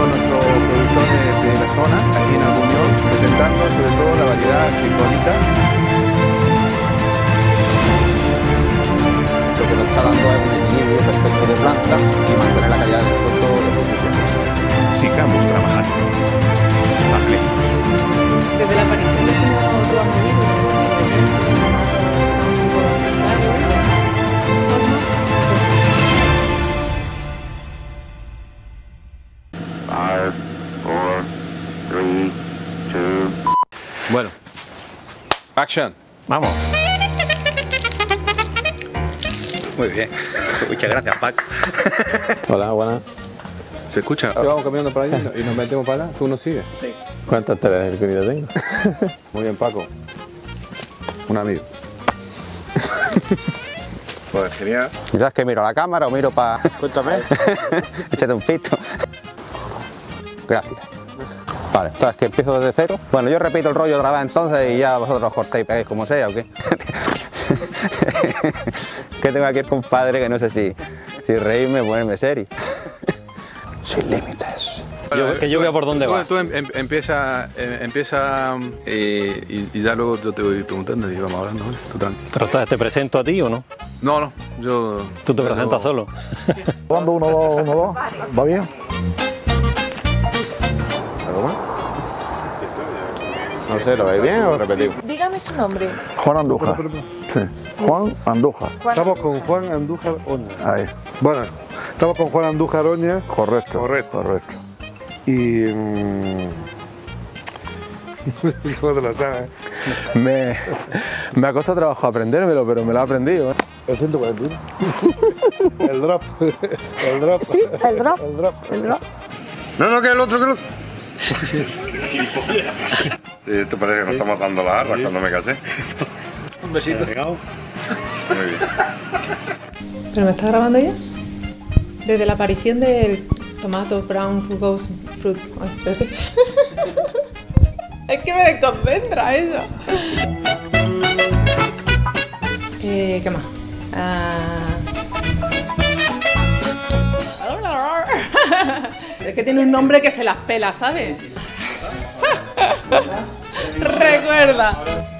todos nuestros productores de la zona, aquí en Albuñol, presentando sobre todo la variedad Sipolita. Lo que nos está dando es un equilibrio perfecto de planta y mantener la calidad del fruto de producción. Sigamos trabajando. Hablemos. Desde la aparición de tu amigo, Bueno, action. Vamos. Muy bien. Muchas gracias, Paco. Hola, buenas. ¿Se escucha? Vamos caminando por allí y nos metemos para allá. ¿Tú nos sigues? Sí. ¿Cuántas tareas de comida tengo? Muy bien, Paco. Un amigo. Pues genial. ¿Quizás que miro a la cámara o miro para...? Cuéntame. Échate un pito. Gracias. Vale, ¿sabes que empiezo desde cero? Bueno, yo repito el rollo otra vez entonces y ya vosotros cortéis y pegáis como sea, ¿o qué? Que tengo aquí el compadre que no sé si reírme o ponerme serio. Sin límites. Que yo vea por dónde va. Tú empieza y ya luego yo te voy preguntando y vamos hablando, ¿vale? Tú tranquilo. ¿Pero te presento a ti o no? No, yo... ¿Tú te presentas solo? Cuando 1, 2, 1, 2, ¿va bien? ¿Algo más? No sé, ¿lo veis bien o repetimos? dígame su nombre. Juan Andújar. Sí, Juan Andújar. Estamos con Juan Andújar Oña. Ahí, Bueno, estamos con Juan Andújar Oña correcto. Correcto. Correcto. y... ¿Cómo te lo sabes? Me ha costado trabajo aprendérmelo, pero me lo he aprendido, ¿eh? El 141. El drop. El drop. Sí, el drop. El drop. El drop. No, que el otro, ¿Te parece que nos estamos dando las arras cuando me casé? Un besito. Muy bien. ¿Pero me está grabando ya? Desde la aparición del tomato brown rugose fruit... Ay, espérate. Es que me desconcentra eso. ¿Qué más? Es que tiene un nombre que se las pela, ¿sabes? Recuerda.